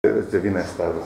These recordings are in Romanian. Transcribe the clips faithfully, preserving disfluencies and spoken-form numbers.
îți devine stajul.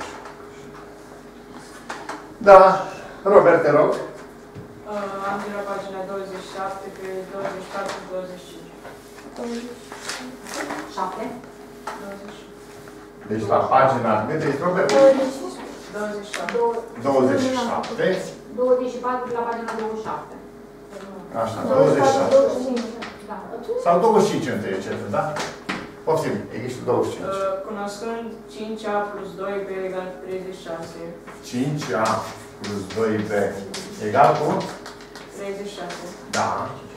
Da, Robert, te rog. Uh, am de la pagina douăzeci și șapte, pe douăzeci și patru douăzeci și cinci. douăzeci și șapte? douăzeci. Deci la pagina, vedeți, Robert? douăzeci douăzeci și șapte. douăzeci și șapte. douăzeci și patru la pagina douăzeci și șapte. Așa, douăzeci și șapte. douăzeci și cinci. Da. Sau douăzeci și cinci între cete, da? Poftim, există douăzeci și cinci. Uh, cunoscând cinci a plus doi b egal cu treizeci și șase. cinci a plus doi b egal cu? treizeci și șase. Da.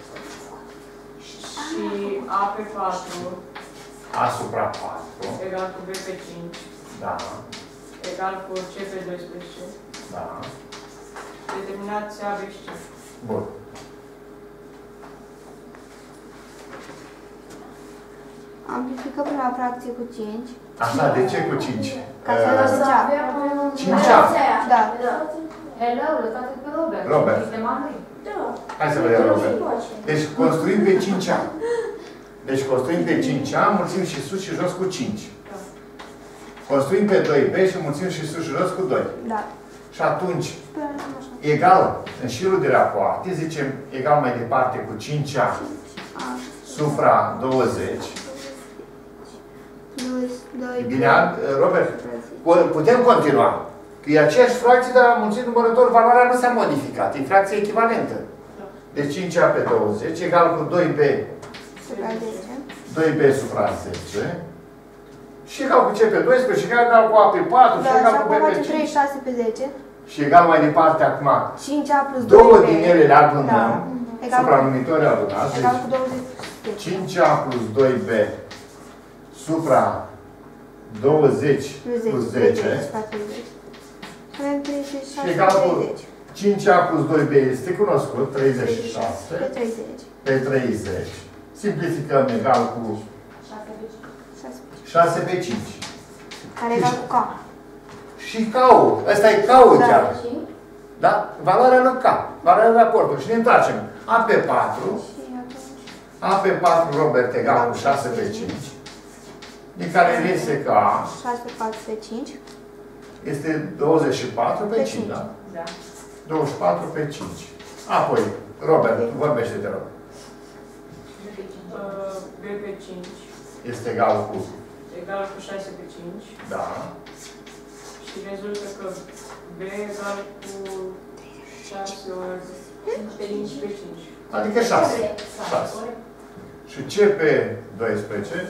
Și a pe patru Asupra patru. egal cu b pe cinci. Da. Egal cu c pe doisprezece. Da. Determinați a, b și c. Bun. Amplifică prima fracție cu cinci. Așa, de ce cu cinci? Ca să lăsă cinci a. Da. Hello, lăsați pe Robert. Robert. Este mare. Hai să vedem, Robert. Deci construim pe cinci a. Deci construim pe cinci a, mulțim și sus și jos cu cinci. Construim pe doi b și mulțim și sus și jos cu doi. Da. Și atunci, egal, în șirul de rapoarte, zicem egal mai departe cu cinci a supra douăzeci. Plus doi. Bine, Robert, putem continua. Că e aceeași fracție, dar am mulțit numărător, valoarea nu s-a modificat. E fracție echivalentă. Deci cinci a pe douăzeci egal cu doi b Supra zece. doi b supra zece. Și egal cu c pe doisprezece, și egal cu a pe patru, și Da, egal și cu b acum pe face cinci. treizeci și șase pe zece. Și egal mai departe acum. cinci a plus doi b. Două din ele le adunăm. Da. Egal cu, Supranumitori adunați. egal Deci cu douăzeci. cinci a plus doi b supra douăzeci plus zece. Avem treizeci și Și șase egal pe cu treizeci. cinci a plus doi b este cunoscut, treizeci și șase Pe treizeci. pe treizeci. Simplificăm egal cu șase. șase pe cinci. Care egal cu K. Și cau. Ăsta e cau Da. chiar. Da? Valoarea lui K. Valoarea raportului. Și ne întoarcem. A pe patru. Și atunci... A pe patru, Robert, egal cu șase pe cinci. Din care reiese că A șase pe patru pe cinci. este douăzeci și patru pe Pe cinci, cinci. da? Da. douăzeci și patru pe cinci. Apoi, Robert, vorbește, te rog. Uh, b pe cinci Este egal cu... egal cu șase pe cinci. Da. Și rezultă că b egal cu șase ori cinci pe cinci. Adică șase. șase. Și C pe doisprezece?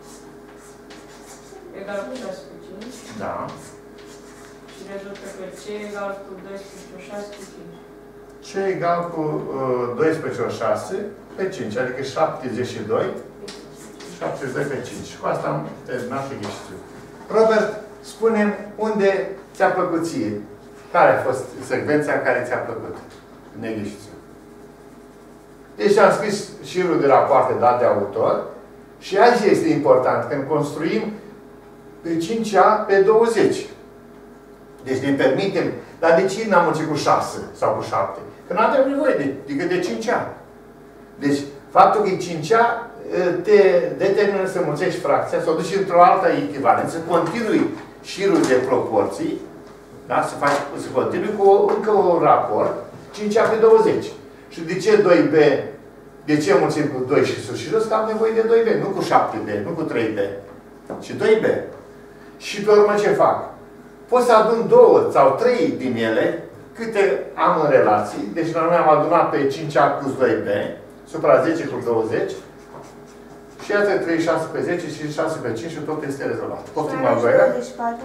Egal cu șase pe cinci. Da. Și rezultă că c egal cu doisprezece ori șase pe cinci. C egal cu uh, doisprezece ori șase pe cinci, adică șaptezeci și doi. șaptezeci și doi pe cinci. Și cu asta am terminat exercițiul. Robert, spune-mi unde ți-a plăcut ție. Care a fost secvența care ți-a plăcut în exercițiu? Deci am scris șirul de rapoarte dat de autor și aici este important, când construim pe cinci a pe douăzeci. Deci ne permitem, dar de ce n-am mulțit cu șase sau cu șapte? Că nu avem nevoie de, decât de cinci a. Deci, faptul că e cinci a te determină să mulțești fracția, să o duci într-o altă echivalență, să continui șirul de proporții, da? Să, faci, să continui cu încă un raport, cinci a pe douăzeci. Și de ce doi b? De ce mulțim cu doi și sus și jos? Că am nevoie de doi b, nu cu șapte b, nu cu trei b, ci doi b. Și pe urmă ce fac? Pot să adun două sau trei din ele, câte am în relații. Deci noi am adunat pe cinci a plus doi b, supra zece cu douăzeci. Și iată treizeci și șase pe zece și șase pe cinci și tot este rezolvat. Poftim al doilea. douăzeci și patru.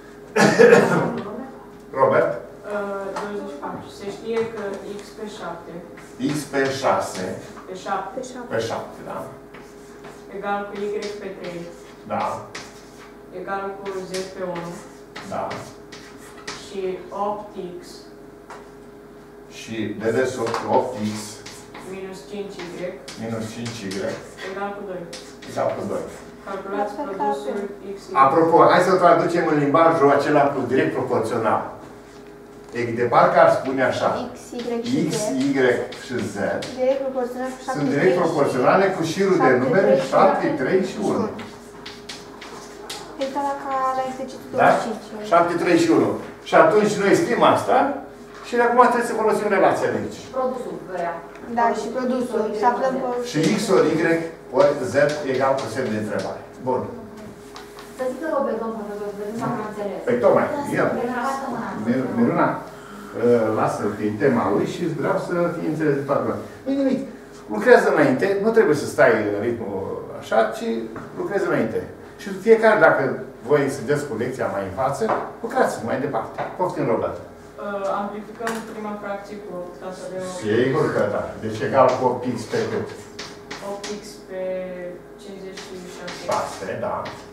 Robert. Uh, douăzeci și patru. Se știe că x pe șapte. X pe șase. Pe șapte. Pe șapte. Pe șapte, da. Egal cu y pe trei. Da. Egal cu z pe unu. Da. Și opt x Și de desubt opt x minus cinci y minus cinci y egal cu doi. egal cu doi. Calculați produsul x. Apropo, hai să traducem în limbajul acela cu direct proporțional. E de parcă ar spune așa. X, Y X, și Z. Y și Z Direct proporțional cu șapte, sunt direct proporționale cu șirul de numere șapte, trei și unu. Egal ca la exercițiul Da? douăzeci și cinci. șapte, trei și unu. Și atunci noi scriem asta și de acum trebuie să folosim relația de aici. Produsul vrea. Da, și produsul. Să aflăm pe... Și X ori Y ori Z egal cu semn de întrebare. Bun. Să zică Robert, domnul profesor, să vedem dacă am înțeles. Păi tocmai, el. Lasă mâna. Miruna, lasă că e tema lui și vreau să fie înțeles de toată lumea. Nu nimic. Lucrează înainte, nu trebuie să stai în ritmul așa, ci lucrezi înainte. Și fiecare, dacă voi sunteți cu lecția mai în față, lucrați mai departe. Poftim, Robert. Uh, amplificăm prima fracție cu opt, ca să avem Sigur că da. Deci egal cu opt x pe cât? opt x pe cincizeci și șase. șase, da.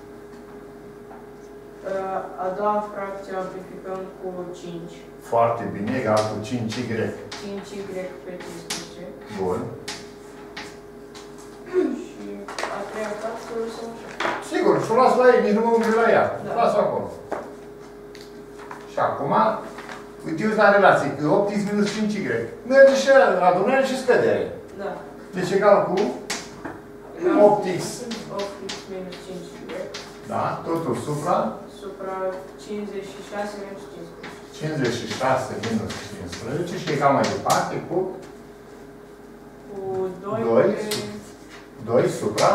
Uh, a doua fracție amplificăm cu cinci. Foarte bine, egal cu cinci y. cinci y pe cincisprezece. Bun. Și a treia fracție o lăsăm așa. Sigur, și o las la ei, nici nu mă umbli la ea. Da. Las acolo. Și acum, uite, uzi la relație, că opt x minus cinci y. Merge și adunare și scădere. Da. Deci egal cu opt x. opt x minus cinci y. Da, totul supra Supra cincizeci și șase minus cincisprezece. cincizeci și șase minus cincisprezece și egal mai departe cu Cu doi, doi, pe... doi supra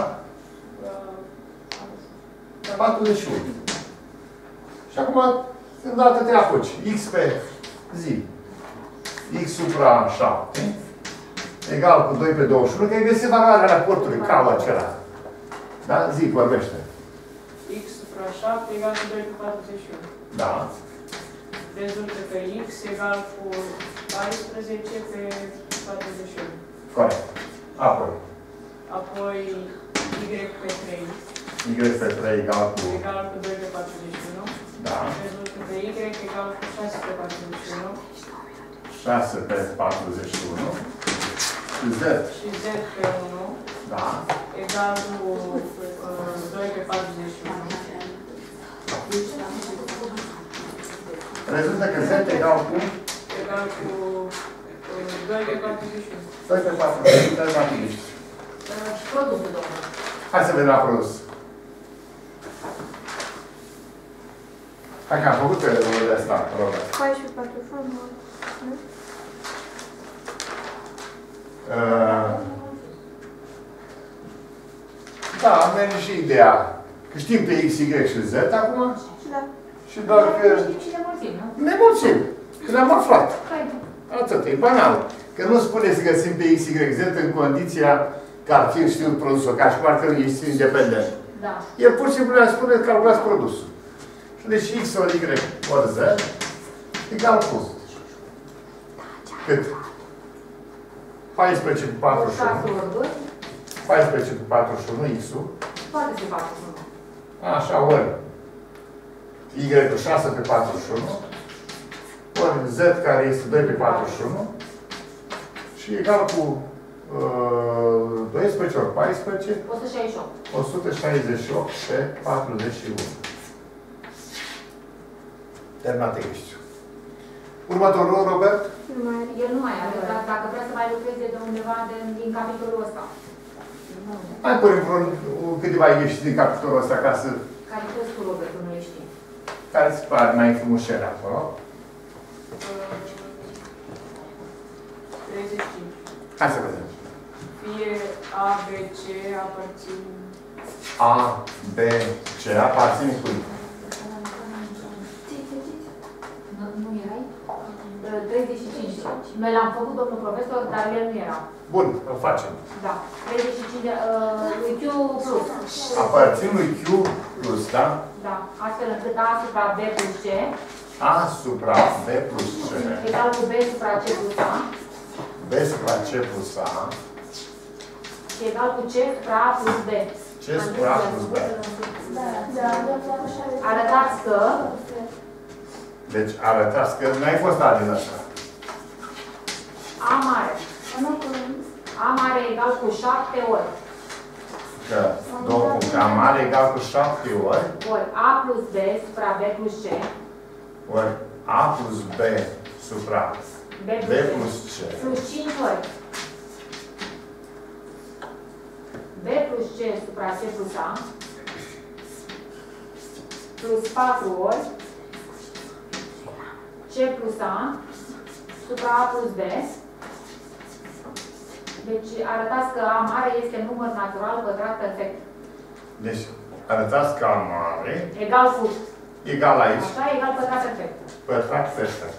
Uh, patruzeci și unu. Și acum, îndată te apuci. X pe zi. X supra șapte egal cu doi pe douăzeci și unu, că e găsit valoarea raportului, calul acela. Da? Zi, vorbește. x supra șapte egal cu doi pe patruzeci și unu. Da. Rezultă că x egal cu paisprezece pe patruzeci și unu. Corect. Apoi. Apoi y pe trei Y pe trei egal cu... egal cu doi pe patruzeci și unu. Da. Rezultă că y egal cu șase pe patruzeci și unu. șase pe patruzeci și unu. Și Z. Și z pe unu Da. egal cu uh, doi pe patruzeci și unu. Rezultă că Z egal cu Egal cu uh, doi pe patruzeci și unu. doi pe patruzeci și unu. Matematici. Și produsul, domnul. Hai să vedem la produs. Hai că am făcut pe unul de asta, Robert. paisprezece, patruzeci și unu. Uh, da, merge și ideea. Că știm pe X, Y și Z acum Da. și doar că Știm și ne mulțim, nu? ne mulțim. Că ne-am aflat. Hai. Atât, e banal. Că nu spune să găsim pe X, Y, Z în condiția că ar fi știut produsul, ca și cum ar fi ești independent. Da. El pur și simplu ne spune că calculați produsul. Și deci X ori Y ori Z egal cu cât? paisprezece cu patruzeci și șase unu. ori doi, paisprezece cu patruzeci și unu, X-ul. poate fi patruzeci și unu. Așa, ori Y cu șase pe patruzeci și unu. Ori Z care este doi pe patruzeci și unu. Și egal cu uh, doisprezece ori paisprezece. o sută șaizeci și opt. o sută șaizeci și opt pe patruzeci și unu. Terminat exercițiul. Următorul, Robert? Nu mai are. El nu mai are, dar dacă vrea să mai lucreze de undeva de, din capitolul ăsta. Hai punem vreun câteva ieșiri din capitolul ăsta ca să... Care toți cu Robert, nu le știm. Care îți pare mai frumușere acolo? treizeci și cinci. Hai să vedem. Fie A, B, C aparțin A, B, C aparține cui? Nu, nu erai? treizeci și cinci. Noi l-am făcut, domnul profesor, dar el nu era. Bun, îl facem. Da. treizeci și cinci, uh, Q plus. Aparțin lui Q plus, da? Da. Astfel încât A supra B plus C A supra B plus C. egal cu B supra C plus A B supra C plus A. și egal cu C supra A plus B. C supra A plus B. Arătați că Deci arătați că n-ai fost dat din asta. A mare. A mare egal cu șapte ori. Că două puncte A mare egal cu șapte ori. Ori A plus B supra B plus C. Ori A plus B supra B B plus C. plus cinci ori. B plus C supra C plus A. plus patru ori C plus A supra A plus B. Deci arătați că A mare este număr natural pătrat perfect. Deci arătați că A mare Egal cu... egal aici. Așa, egal pătrat perfect. Pătrat perfect.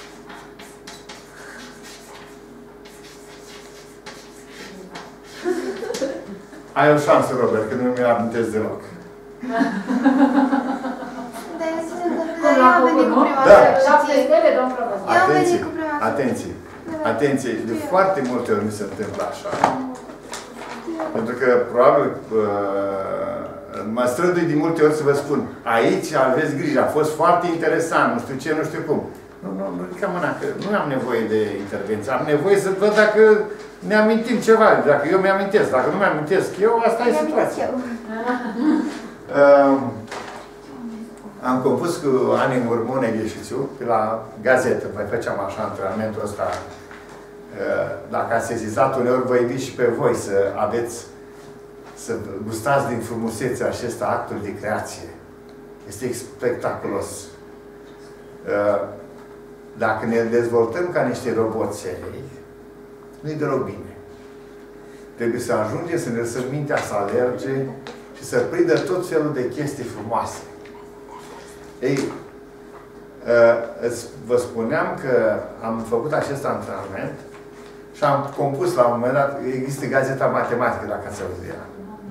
Ai o șansă, Robert, că nu mi-o amintesc deloc. Dar eu zic că eu am venit cu prima Da. șapte stele, domn profesor. Eu am venit Atenție, cu prima atenție, atenție. De foarte multe ori mi se întâmplă așa. Pentru că, probabil, uh, mă strădui de multe ori să vă spun, aici aveți grijă, a fost foarte interesant, nu știu ce, nu știu cum. Nu, nu, nu ridica mâna, că nu am nevoie de intervenție. Am nevoie să văd dacă ne amintim ceva, dacă eu mi-amintesc. Dacă nu mi-amintesc eu, asta e situația. Uh, am compus cu ani în urmă un exercițiu pe la gazetă. Mai făceam așa antrenamentul ăsta. Uh, dacă ați sesizat, uneori vă invit și pe voi să aveți, să gustați din frumusețea acesta actul de creație. Este spectaculos. Uh, Dacă ne dezvoltăm ca niște roboței, nu-i deloc bine. Trebuie să ajungem să ne lăsăm mintea să alerge și să prindă tot felul de chestii frumoase. Ei, vă spuneam că am făcut acest antrenament și am compus la un moment dat, există gazeta matematică, dacă ați auzit ea.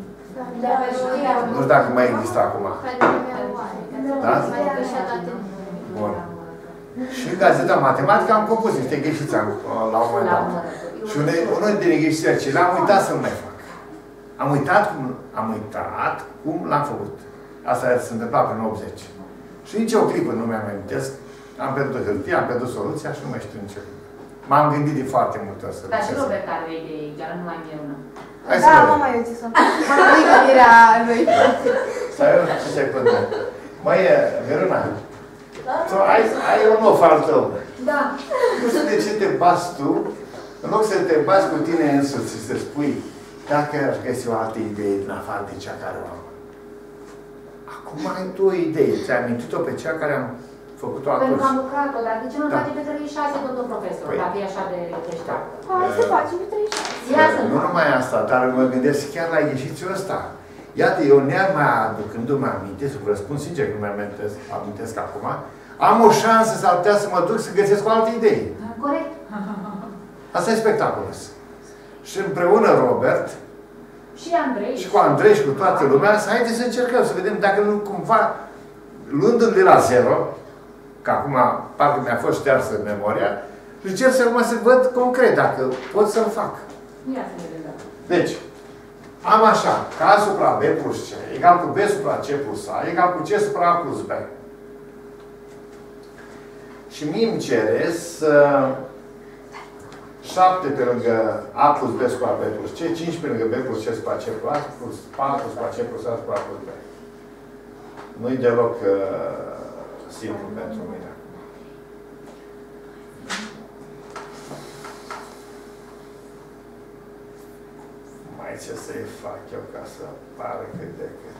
Nu știu dacă mai există acum. Da? Bun. Și în gazeta matematică am compus niște gheșiți la un moment dat. Și unul din gheșițele le-am uitat să nu mai fac. Am uitat cum, am uitat cum l-am făcut. Asta se întâmpla prin optzeci. Și nici o clipă nu mi-am amintesc. Am pierdut hârtie, am pierdut soluția și nu mai știu nici. M-am gândit de foarte multe ori să Dar și Robert are o idee, chiar nu mai e una. Da, mama, eu ți-o gândirea lui. Stai o secundă. Măi, Veruna, tu ai, ai un of al tău. Da. Nu știu de ce te bați tu, în loc să te bați cu tine însuți și să spui dacă aș găsi o altă idee din afară de cea care o am. Acum ai tu o idee. Ți-ai amintit-o pe cea care am făcut-o atunci. Pentru că am lucrat-o, dar de ce nu Da. face pe treizeci și șase, domnul profesor, Păi. dacă e așa de deșteaptă? Hai să facem pe treizeci și șase. Ia să Nu numai asta, dar mă gândesc chiar la ieșițiul ăsta. Iată, eu ne-am mai aducându-mă aminte, să vă răspund sincer că nu mi-am amintesc, amintesc acum, am o șansă s-ar putea să mă duc să găsesc o altă idee. Corect. Asta e spectaculos. Și împreună, Robert, Și Andrei. și cu Andrei și cu toată lumea, să haideți să încercăm, să vedem dacă nu cumva, luându-l de la zero, că acum parcă mi-a fost ștearsă memoria, și încerc să acum să văd concret dacă pot să-l fac. Ia să vedem, da. Deci, am așa, că A supra B plus C, egal cu B supra C plus A, egal cu C supra A plus B. Și mie îmi cere să șapte pe lângă A plus B supra B plus C, cinci pe lângă B plus C supra C plus A, plus patru supra C plus A supra plus B. Nu-i deloc uh, simplu pentru mine. Mai ce să-i fac eu ca să pară cât de cât.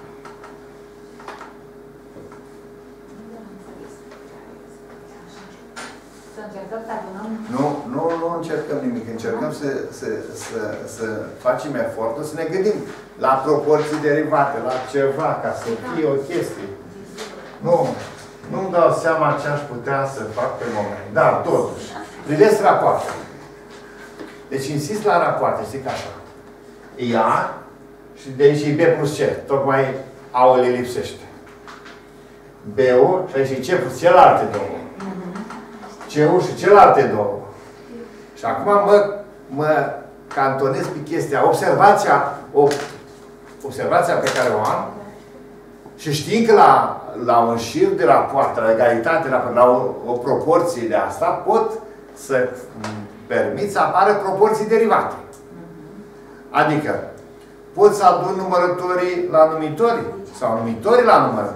Să încercăm să adunăm. Nu, nu, nu încercăm nimic. Încercăm să, să, să, să facem efortul, să ne gândim la proporții derivate, la ceva, ca să fie o chestie. Nu, nu-mi dau seama ce aș putea să fac pe moment. Dar, totuși, vedeți rapoarte. Deci insist la rapoarte, zic așa. E A și de aici e B plus C. Tocmai A-ul le lipsește. B-ul și aici e C plus celelalte două. C-ul și celelalte două. Și acum mă, mă cantonez pe chestia. Observația, o, observația pe care o am și știind că la, la un șir de rapoarte, la egalitate, la, la o, o proporție de asta, pot să permit să apară proporții derivate. Adică, pot să adun numărătorii la numitori sau numitorii la numărători.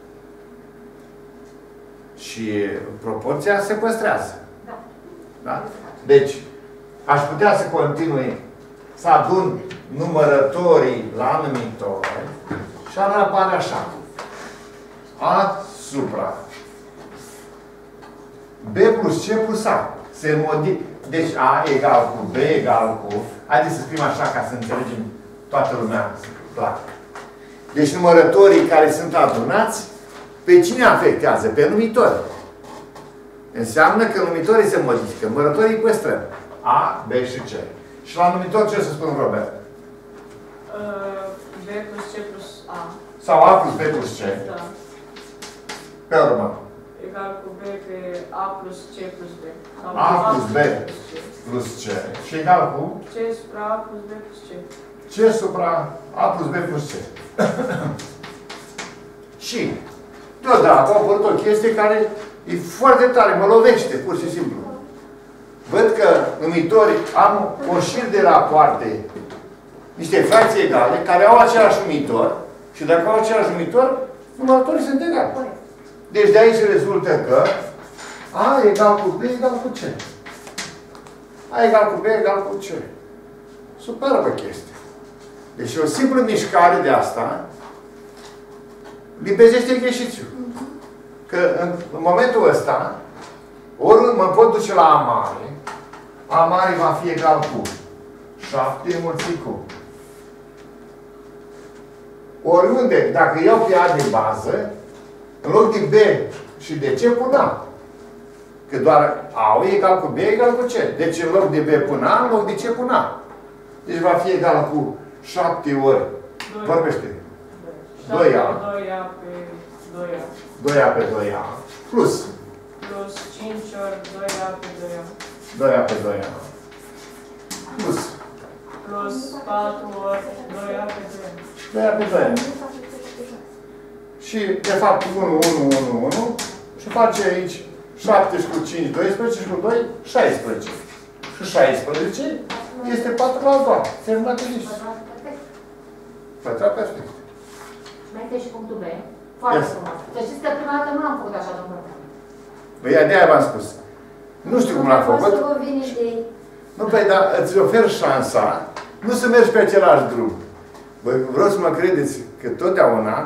Și proporția se păstrează. Da. Da? Deci, aș putea să continui să adun numărătorii la numitori și ar apare așa. asupra B plus C plus A. Se modifică. Deci A egal cu B egal cu... Haideți să scriem așa ca să înțelegem toată lumea clar. Deci numărătorii care sunt adunați, pe cine afectează? Pe numitor. Înseamnă că numitorii se modifică. Numărătorii păstrăm. A, B și C. Și la numitor ce să spun, Robert? B plus C plus A. Sau A plus B plus C. Da. Pe urmă. Egal cu B pe A plus C plus B. Sau A plus B plus C. Și egal cu? C supra A plus B plus C. C supra A plus B plus C. Și deodată a apărut o chestie care e foarte tare, mă lovește, pur și simplu. Văd că numitorii am o șir de rapoarte, niște fracții egale, care au același numitor, și dacă au același numitor, numărătorii sunt egali. Deci de aici rezultă că A egal cu B egal cu C. A egal cu B egal cu C. Superbă chestie. Deci o simplă mișcare de asta lipezește greșițiul. Că în, în momentul ăsta, ori mă pot duce la A mare, A mare va fi egal cu șapte mulțit cu. Oriunde, dacă iau pe A de bază, în loc de B și de C pun A. Că doar A e egal cu B egal cu C. Deci în loc de B pun A, în loc de C pun A. Deci va fi egal cu șapte ori. Vorbește. doi A. doi A pe doi A. doi A pe doi A. Plus. Plus cinci ori doi A pe doi A. doi A pe doi A. Plus. Plus patru ori doi A pe doi A. doi A pe doi A. Și, de fapt, unu, unu, unu, unu. Și face aici șapte și cu cinci, doisprezece și cu doi, șaisprezece. Și șaisprezece este patru la doi. Terminat de nici. Pătrat perfect. Mai este și punctul B. Foarte Yes. frumos. Să știți că prima dată nu l-am făcut așa, domnule. Păi, de-aia v-am spus. Nu știu cum l-am făcut. Să vă vin idei. Nu, păi, dar îți ofer șansa nu să mergi pe același drum. Bă, vreau să mă credeți că totdeauna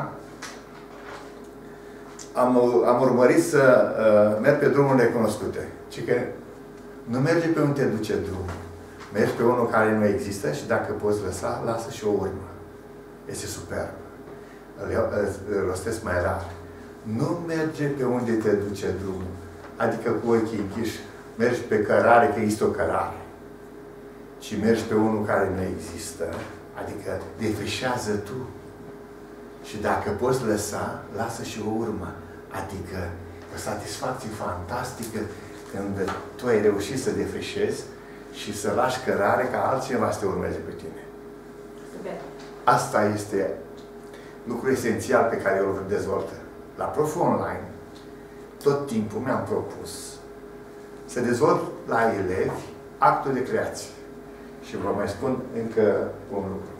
am, am urmărit să uh, merg pe drumuri necunoscute. Ci că nu merge pe unde te duce drumul. Mergi pe unul care nu există și dacă poți lăsa, lasă și o urmă. Este superb. Îl, iau, îl rostesc mai rar. Nu merge pe unde te duce drumul. Adică cu ochii închiși, mergi pe cărare, că există o cărare. Ci mergi pe unul care nu există. Adică defrișează tu. Și dacă poți lăsa, lasă și o urmă. Adică o satisfacție fantastică când tu ai reușit să defrișezi și să lași cărare ca altcineva să te urmeze pe tine. Super. Asta este lucrul esențial pe care eu îl dezvoltă. La Prof Online, tot timpul mi-am propus să dezvolt la elevi actul de creație. Și vă mai spun încă un lucru.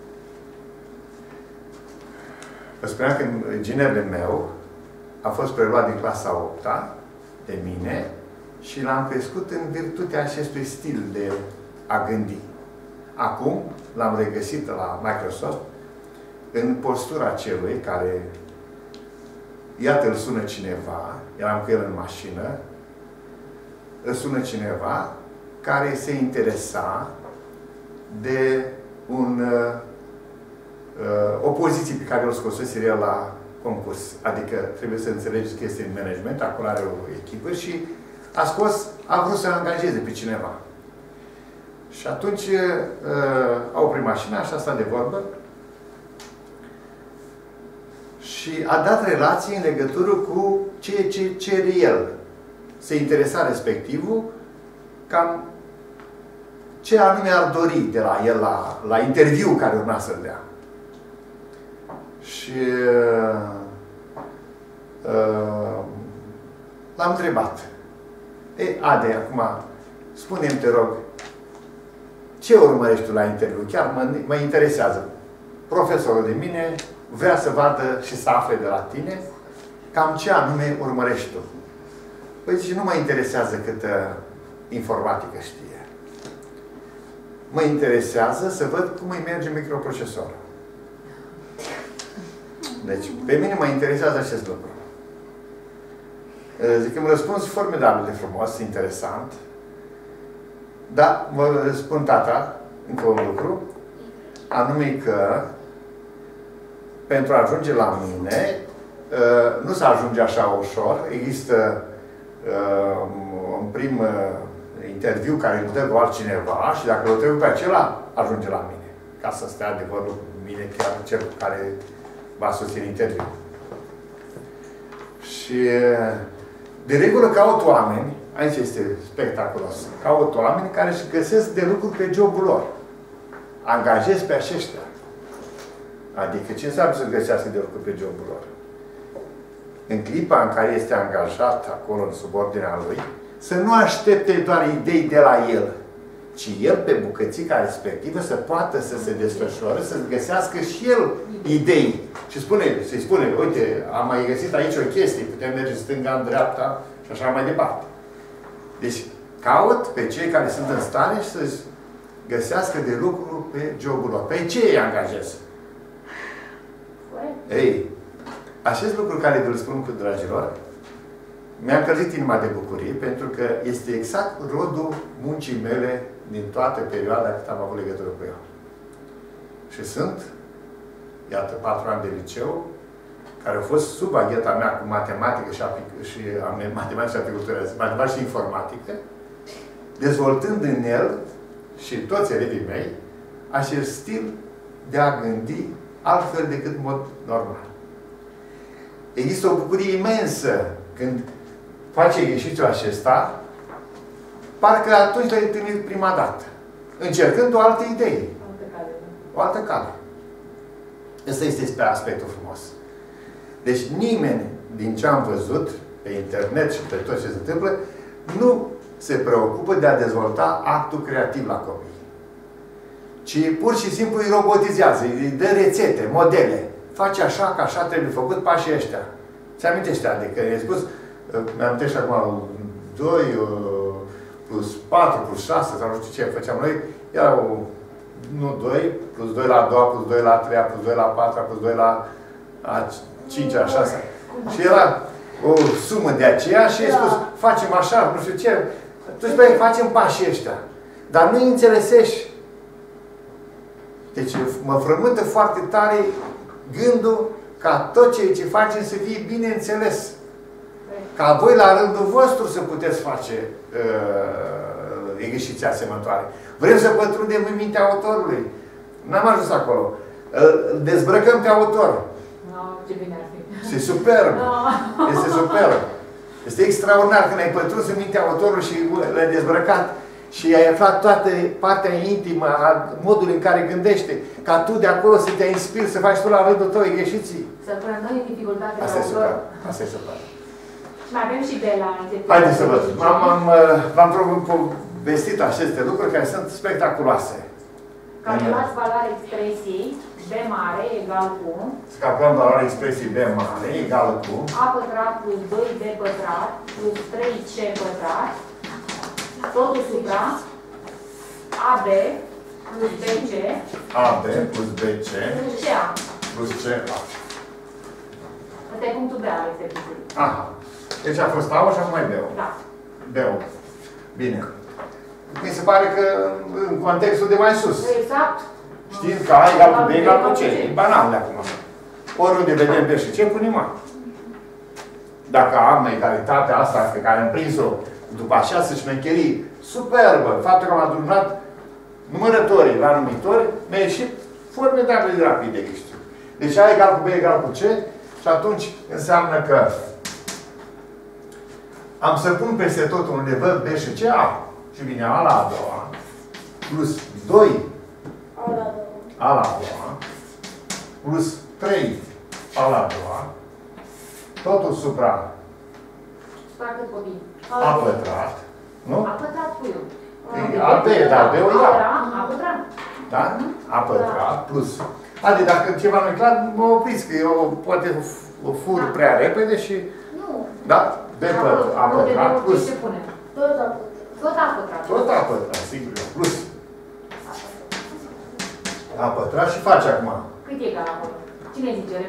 Vă spuneam că inginerul meu a fost preluat din clasa a opta de mine și l-am crescut în virtutea acestui stil de a gândi. Acum l-am regăsit la Microsoft în postura celui care, iată, îl sună cineva, eram cu el în mașină, îl sună cineva care se interesa de un, uh, o poziție pe care o scosese el la concurs. Adică trebuie să înțelegeți că este în management, acolo are o echipă și a scos, a vrut să angajeze pe cineva. Și atunci uh, a oprit mașina și a stat de vorbă și a dat relații în legătură cu ceea ce cere el. Se interesa respectivul cam ce anume ar dori de la el la, la interviu care urma să-l dea. Și uh, uh, l-am întrebat. Ei, Ade, acum, spune-mi, te rog, ce urmărești tu la interviu? Chiar mă, mă interesează. Profesorul de mine vrea să vadă și să afle de la tine cam ce anume urmărești tu. Păi zice, nu mă interesează câtă informatică știe. Mă interesează să văd cum îi merge microprocesorul. Deci, pe mine mă interesează acest lucru. Zic că îmi răspuns formidabil de frumos, interesant. Dar, vă spun, tata, încă un lucru, anume că pentru a ajunge la mine, nu se ajunge așa ușor. Există un prim interviu care îl dă cu altcineva și dacă îl trebuie pe acela, ajunge la mine. Ca să stea adevărul cu mine, chiar cel care va susține interviu. Și de regulă caut oameni, aici este spectaculos, caut oameni care își găsesc de lucru pe jobul lor. Angajez pe aceștia. Adică ce înseamnă să găsească de lucru pe jobul lor? În clipa în care este angajat acolo în subordinea lui, să nu aștepte doar idei de la el, ci el pe bucățica respectivă să poată să se desfășoare, să găsească și el idei. Și spune, să-i spune, uite, am mai găsit aici o chestie, putem merge stânga în dreapta și așa mai departe. Deci, caut pe cei care sunt în stare și să-și găsească de lucru pe jobul lor. Pe ce îi angajez? Ei, acest lucru care vă-l spun cu dragilor, mi-a încălzit inima de bucurie, pentru că este exact rodul muncii mele din toată perioada cât am avut legătură cu ea. Și sunt, iată, patru ani de liceu, care au fost sub agheta mea cu matematică și, și matematică și apicultură, matematică și informatică, dezvoltând în el și toți elevii mei acest stil de a gândi altfel decât în mod normal. Există o bucurie imensă când face exercițiul acesta, parcă atunci l-ai întâlnit prima dată, încercând o altă idee. O altă cale. Ăsta este aspectul frumos. Deci nimeni din ce am văzut pe internet și pe tot ce se întâmplă, nu se preocupă de a dezvolta actul creativ la copii. Ci pur și simplu îi robotizează, îi dă rețete, modele. Face așa, că așa trebuie făcut pașii ăștia. Ți-amintește, adică i-ai spus, mi-am amintit acum, doi plus patru plus șase, sau nu știu ce făceam noi, erau, nu doi, plus doi la a doua, plus doi la a treia, plus doi la a patra, plus doi la a cincea, a șasea. Și era o sumă de aceea și i-ai spus, facem așa, nu știu ce. Tu spui, facem pașii ăștia. Dar nu-i înțelesești. Deci mă frământă foarte tare gândul ca tot ceea ce facem să fie bine înțeles. Ca voi, la rândul vostru, să puteți face uh, exerciții asemănătoare. Vrem să pătrundem în mintea autorului. N-am ajuns acolo. Îl dezbrăcăm pe autor. No, ce bine ar fi. Este superb. No. Este superb. Este extraordinar când ai pătruns în mintea autorului și l-ai dezbrăcat și ai aflat toată partea intimă a modului în care gândește, ca tu de acolo să te inspiri, să faci tu la rândul tău exerciții. Să punem noi în dificultate. Asta e super. Asta e super. Mai avem și de la început. Haideți să văd. V-am povestit aceste lucruri care sunt spectaculoase. Calculați valoarea expresiei B mare egal cu... Să calculăm valoarea expresiei B mare egală cu... A pătrat plus doi B pătrat plus trei C pătrat totul supra A B plus B C A B plus B C plus C A plus C A. Ăsta e punctul B al exercițiului. Aha. Deci a fost A și acum mai B. Da. B. Bine. Mi se pare că în contextul de mai sus. Exact. Știți că A egal cu B egal cu C. E banal de acum. Oriunde vedem B și C, punem A. Dacă am egalitatea asta pe care am prins-o după această șmecherii superbă, faptul că am adunat numărătorii la numitori, mi-a ieșit formidabil de rapid de chestiu. Deci A egal cu B egal cu C și atunci înseamnă că am să pun peste tot unde văd B și C A. Și vine A la a doua, plus doi A la a doua, plus trei A la a doua, totul supra A pătrat, nu? A pătrat cu eu. A B, dar B o ia. A pătrat. Da? A pătrat, plus. Adică dacă ceva nu e clar, mă opriți, că eu poate o fur prea repede și... Nu. Da? B pătrat, A pătrat, plus. Ce punem? Tot A pătrat. Tot A pătrat. Tot A pătrat, sigur. Plus. A pătrat și face acum. Cât e egal acolo? Cine zice, repede?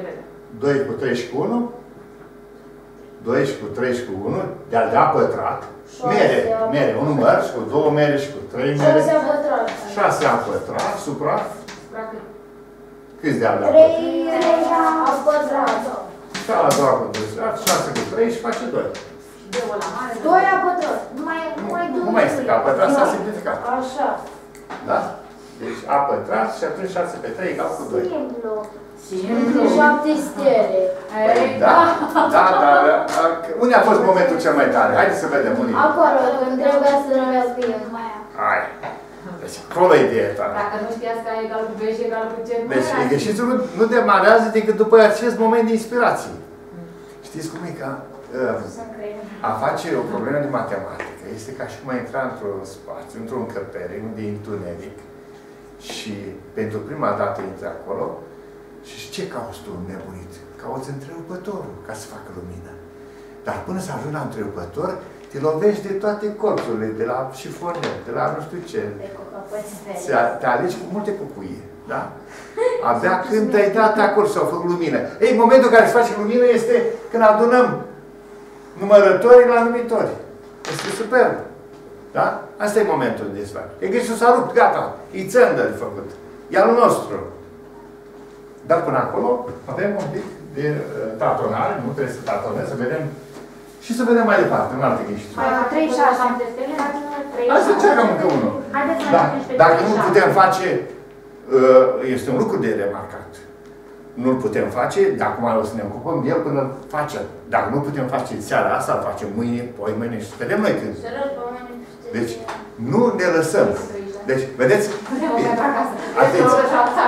doi cu trei și cu unu, doi și cu trei și cu unu, de-al de A pătrat, mere, mere, un număr și cu două mere și cu trei mere. șase A pătrat. șase A pătrat, supra, câți de-al de A trei pătrat? A pătrat. Și la doua cu pătrat, șase cu trei și face doi. doi A pătrat. Nu mai, nu mai doi. Nu mai este, că A pătrat s-a simplificat. Așa. Da? Deci A pătrat și atunci șase pe trei egal cu doi. Simplu. Simplu. șapte stele. Păi, da, da, dar unde a fost momentul cel mai tare? Haideți să vedem unii. Acolo, când trebuia să răvească el. Hai. Deci, acolo e ideea ta. Dacă nu știați că ai egal cu B și egal cu C, nu Deci, era. exercițiul nu, nu demarează decât după acest moment de inspirație. Știți cum e ca uh, a face o problemă de matematică? Este ca și cum a intra într-un spațiu, într-o încăpere, unde e întuneric și pentru prima dată intră acolo și ce cauți tu nebunit? Cauți întrerupătorul ca să facă lumină. Dar până să ajungi la întrerupător, te lovești de toate colțurile, de la șifonier, de la nu știu ce. Te alegi cu multe cucuie, da? Abia când ai dat acolo s-au făcut lumină. Ei, momentul în care se face lumină este când adunăm numărătorii la numitori. Este superb. Da? Asta e momentul de desfac. Exercițiul s-a rupt, gata. E țândă de făcut. E al nostru. Dar până acolo avem un pic de uh, tatonare, nu trebuie să tatonăm, să vedem și să vedem mai departe, în alte ghiști. trei și șase. Hai să încercăm încă unul. Da. Dacă nu putem face, uh, este un lucru de remarcat. Nu-l putem face, de acum o să ne ocupăm de el până facem. Dacă nu putem face seara asta, îl facem mâine, poi mâine și vedem noi când. Deci, nu ne lăsăm. Deci, vedeți? Atenție.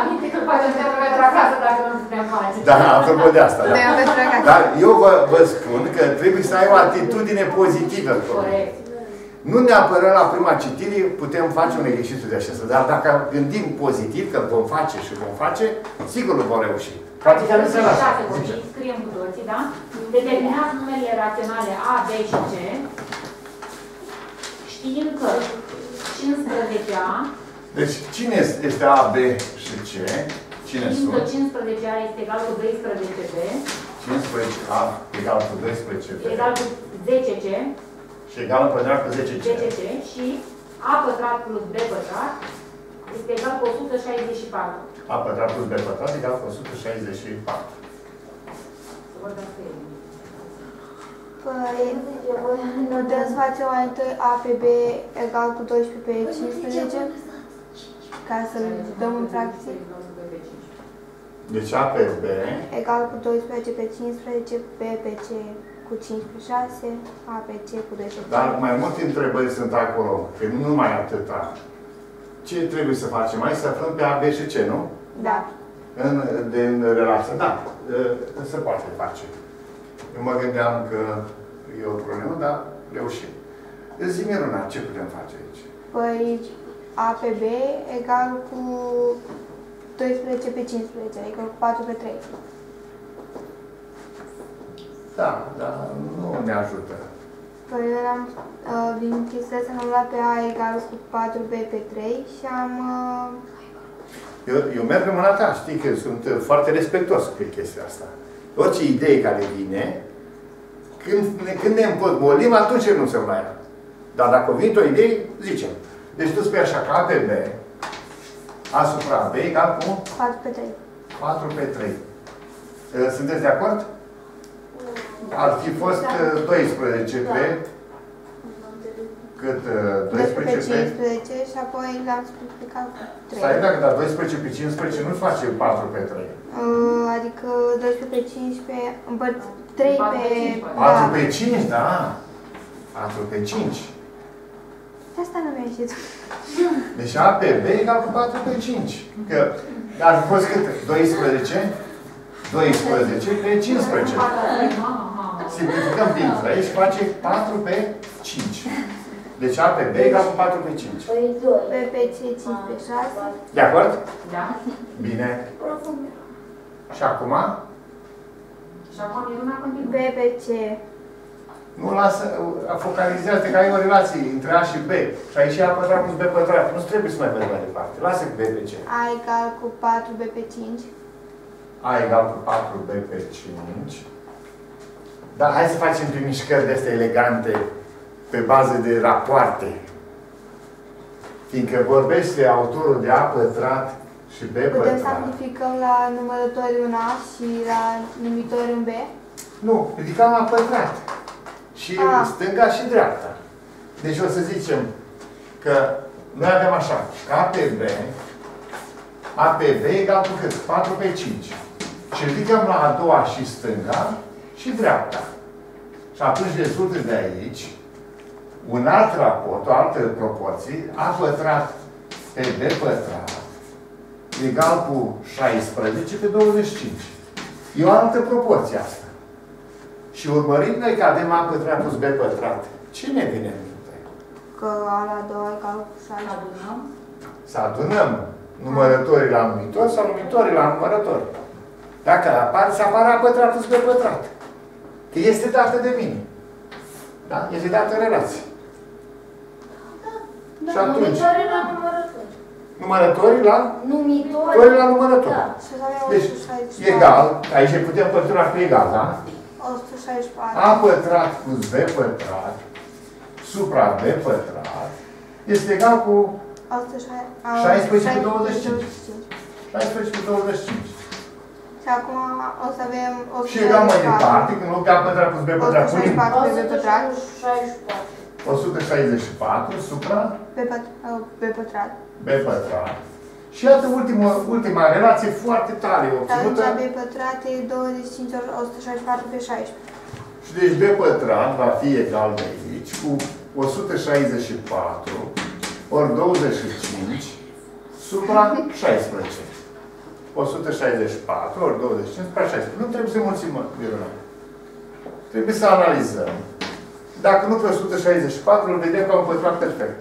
Da, apropo de asta. Da. Dar eu vă, vă spun că trebuie să ai o atitudine pozitivă. Nu neapărat la prima citire putem face un exercițiu de acesta, dar dacă gândim pozitiv că îl vom face și vom face, sigur nu vom reuși. Practic, nu se lasă. Scriem cu toții, da? Determinați numerele raționale A, B și C, știind că cincisprezece A, deci, cine este A, B și C? Cine știind că sunt? cincisprezece A este egal cu doisprezece B, cincisprezece A egal cu doisprezece B. egal cu zece C, Și egal în pătrat cu zece C. zece C și A pătrat plus B pătrat este egal cu o sută șaizeci și patru. A pătrat plus B pătrat egal cu o sută șaizeci și patru. Să vorbească el. Păi, nu putem să facem mai întâi A pe B egal cu doisprezece pe cincisprezece? Ca să-l dăm în fracție. Deci A pe B Egal cu doisprezece pe cincisprezece, B pe C cu cinci pe șase, A pe C cu doisprezece pe Dar cinci. mai multe întrebări sunt acolo, că nu numai atâta. Ce trebuie să facem? Mai să aflăm pe A, B și C, nu? Da. În, din relație. Da, se poate face. Eu mă gândeam că e o problemă, dar reușim. Zi, Miruna, ce putem face aici? Păi A pe B egal cu doisprezece pe cincisprezece, adică cu patru pe trei. Da, dar nu ne ajută. Păi am, uh, din chestia asta am luat pe A egal cu patru B pe trei și am... Uh, Eu, eu merg în mâna ta, știi că sunt foarte respectuos cu chestia asta. Orice idee care vine, când ne, când ne împotmolim, atunci renunțăm la ea. Dar dacă vine o idee, zicem. Deci tu spui așa, că A pe B asupra B egal cu patru pe trei. patru pe trei. Sunteți de acord? Ar fi fost doisprezece pe cât doisprezece pe cincisprezece și apoi l-am simplificat cu trei. Stai, dacă da, doisprezece pe cincisprezece nu face patru pe trei. Uh, adică doisprezece pe cincisprezece, împărt trei pe... patru da. pe cinci, da. patru pe cinci. De asta nu mi-a ieșit. Deci A pe B egal cu patru pe cinci. Că ar fi fost cât? doisprezece? doisprezece pe cincisprezece. Simplificăm din trei și face patru pe cinci. Deci A pe B egal cu patru pe cinci. B pe C cinci pe șase. De acord? Da? Bine. Și acum? Și acum Miruna continuă. B pe C. Nu lasă, focalizează că ai o relație între A și B. Și aici A pătrat plus B pătrat. Nu trebuie să mai mergi mai departe. Lasă cu B pe C. A egal cu patru B pe cinci. A egal cu patru B pe cinci. Dar hai să facem prin mișcări de astea elegante pe bază de rapoarte. Fiindcă vorbește autorul de A pătrat și B Putem să pătrat. amplificăm la numărători un A și la numitori un B? Nu, ridicăm la pătrat. Și A. stânga și dreapta. Deci o să zicem că noi avem așa, A pe B, A pe B egal cu cât? patru pe cinci. Și ridicăm la a doua și stânga și dreapta. Și atunci rezultă de aici un alt raport, o altă proporție, A pătrat pe B pătrat egal cu șaisprezece pe douăzeci și cinci. E o altă proporție asta. Și urmărind noi că avem A pătrat plus B pătrat, ce ne vine în minte? Că A la doua egal cu șaisprezece. Adunăm. Să adunăm numărătorii la numitor sau numitorii la numărători. Dacă apare, să apară A pătrat plus B pătrat. Că este dată de mine. Da? Este dată în relație. Și atunci, Numitorii la numărători. numărătorii la Numitori. numărătorii la numărători. Da. Și să avem Deci, o sută șaizeci și patru. egal, aici putem pătura cu egal, da? o sută șaizeci și patru. A pătrat plus B pătrat supra B pătrat este egal cu o sută șaisprezece. șaisprezece pe douăzeci și cinci. șaisprezece pe douăzeci și cinci. Și acum o să avem o sută Și egal mai șaizeci și patru. departe, când nu A pătrat plus B pătrat, punem o sută șaizeci și patru pe B pătrat. șaizeci și patru. o sută șaizeci și patru supra B păt- uh, B pătrat. B pătrat. Și iată ultima, ultima relație foarte tare Și obținută. atunci B pătrat e douăzeci și cinci ori o sută șaizeci și patru pe șaisprezece. Și deci B pătrat va fi egal de aici cu o sută șaizeci și patru ori douăzeci și cinci supra șaisprezece. o sută șaizeci și patru ori douăzeci și cinci supra șaisprezece. Nu trebuie să mulțim, Miruna. Trebuie să analizăm. Dacă nu pe o sută șaizeci și patru, îl vedem ca un pătrat perfect.